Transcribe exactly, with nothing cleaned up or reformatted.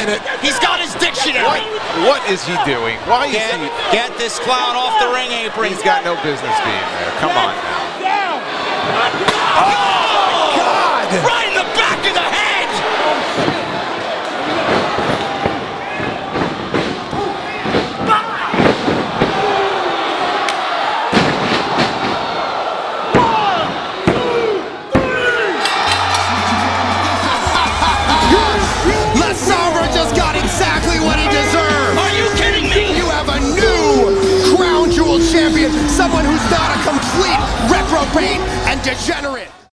minute. He's got his dictionary. What, what is he doing? Why is Get, he? get this clown off the ring apron. He's got no business being there. Come on now. Oh, God! Right in the back of the head. Sombra just got exactly what he deserved! Are you kidding me? You have a new crown jewel champion, someone who's not a complete reprobate and degenerate!